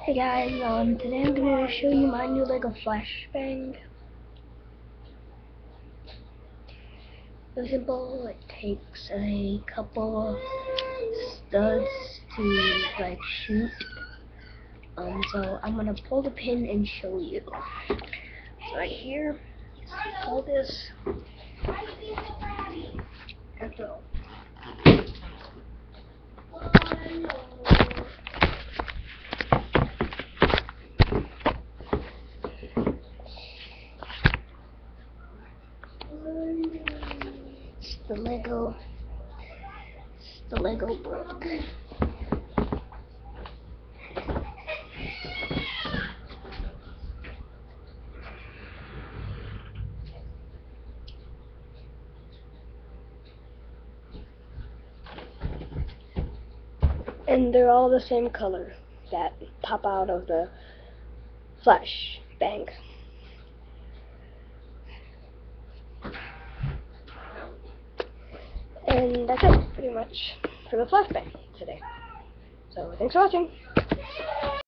Hey guys, today I'm going to show you my new Lego flashbang. It's simple. It takes a couple studs to like shoot. So I'm gonna pull the pin and show you. So right here, pull this and throw. It's the Lego brick. And they're all the same color that pop out of the flash bang. And that's it, pretty much, for the flashbang today. So thanks for watching.